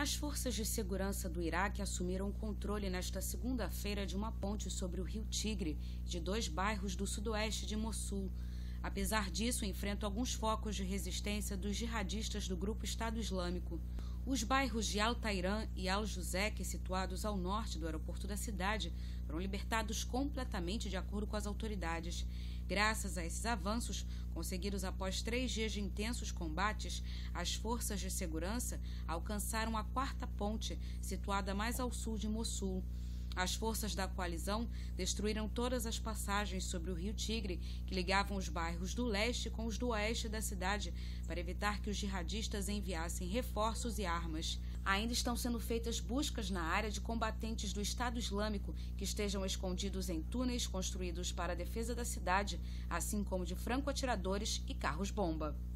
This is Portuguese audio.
As forças de segurança do Iraque assumiram o controle nesta segunda-feira de uma ponte sobre o rio Tigre e de 2 bairros do sudoeste de Mossul. Apesar disso, enfrentam alguns focos de resistência dos jihadistas do grupo Estado Islâmico. Os bairros de Al-Tairan e Al-Juzek, situados ao norte do aeroporto da cidade, foram libertados completamente de acordo com as autoridades. Graças a esses avanços, conseguidos após 3 dias de intensos combates, as forças de segurança alcançaram a 4ª ponte, situada mais ao sul de Mossul. As forças da coalizão destruíram todas as passagens sobre o rio Tigre que ligavam os bairros do leste com os do oeste da cidade para evitar que os jihadistas enviassem reforços e armas. Ainda estão sendo feitas buscas na área de combatentes do Estado Islâmico que estejam escondidos em túneis construídos para a defesa da cidade, assim como de franco-atiradores e carros-bomba.